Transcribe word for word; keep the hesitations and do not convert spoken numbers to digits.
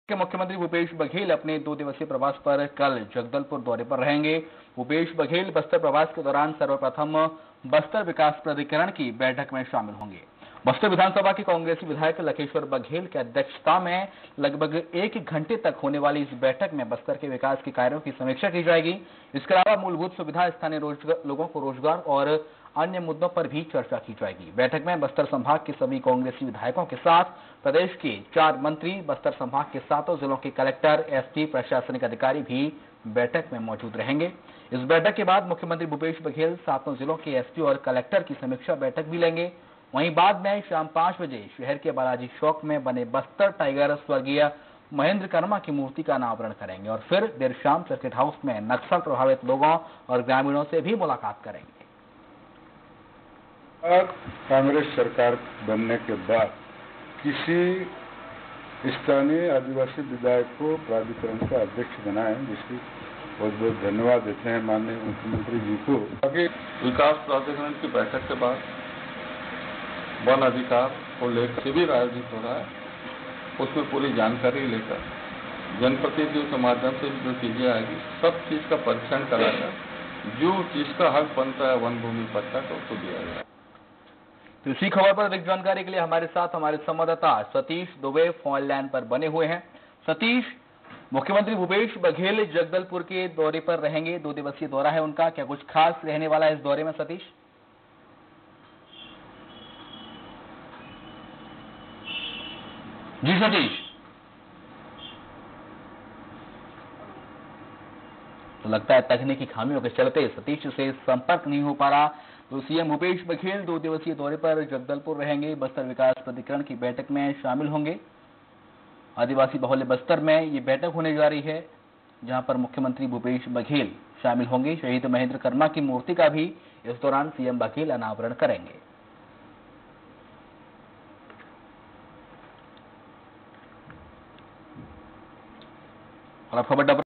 के मुख्यमंत्री भूपेश बघेल अपने दो दिवसीय प्रवास पर कल जगदलपुर दौरे पर रहेंगे। भूपेश बघेल बस्तर प्रवास के दौरान सर्वप्रथम बस्तर विकास प्राधिकरण की बैठक में शामिल होंगे। बस्तर विधानसभा के कांग्रेसी विधायक लखेश्वर बघेल की अध्यक्षता में लगभग एक घंटे तक होने वाली इस बैठक में बस्तर के विकास के कार्यों की समीक्षा की जाएगी। इसके अलावा मूलभूत सुविधा, स्थानीय लोगों को रोजगार और अन्य मुद्दों पर भी चर्चा की जाएगी। बैठक में बस्तर संभाग के सभी कांग्रेसी विधायकों के साथ प्रदेश के चार मंत्री, बस्तर संभाग के सातों जिलों के कलेक्टर, एसपी, प्रशासनिक अधिकारी भी बैठक में मौजूद रहेंगे। इस बैठक के बाद मुख्यमंत्री भूपेश बघेल सातों जिलों के एसपी और कलेक्टर की समीक्षा बैठक भी लेंगे। वहीं बाद में शाम पांच बजे शहर के बालाजी चौक में बने बस्तर टाइगर स्वर्गीय महेंद्र कर्मा की मूर्ति का अनावरण करेंगे और फिर देर शाम सर्किट हाउस में नक्सल प्रभावित लोगों और ग्रामीणों से भी मुलाकात करेंगे। कांग्रेस सरकार बनने के बाद किसी स्थानीय आदिवासी विधायक को प्राधिकरण का अध्यक्ष बनाए, जिसकी बहुत बहुत धन्यवाद देते हैं माननीय मुख्यमंत्री जी को। आगे विकास प्राधिकरण की बैठक के बाद वन अधिकार को लेकर शिविर आयोजित हो रहा है, उसमें पूरी जानकारी लेकर जनप्रतिनिधियों के माध्यम से जो चीजें आएगी सब चीज का परीक्षण कराकर जो चीज का हक बनता है वन भूमि पट्टा तो उसको दिया जाए। तो इसी खबर पर अधिक जानकारी के लिए हमारे साथ हमारे संवाददाता सतीश दुबे फोन लाइन पर बने हुए हैं। सतीश, मुख्यमंत्री भूपेश बघेल जगदलपुर के दौरे पर रहेंगे, दो दिवसीय दौरा है उनका, क्या कुछ खास रहने वाला है इस दौरे में सतीश? जी सतीश, तो लगता है तकनीकी खामियों के चलते सतीश से संपर्क नहीं हो पा रहा। तो सीएम भूपेश बघेल दो दिवसीय दौरे पर जगदलपुर रहेंगे, बस्तर विकास प्राधिकरण की बैठक में शामिल होंगे। आदिवासी बहुल्य बस्तर में ये बैठक होने जा रही है, जहां पर मुख्यमंत्री भूपेश बघेल शामिल होंगे। शहीद महेंद्र कर्मा की मूर्ति का भी इस दौरान सीएम बघेल अनावरण करेंगे। और अब खबर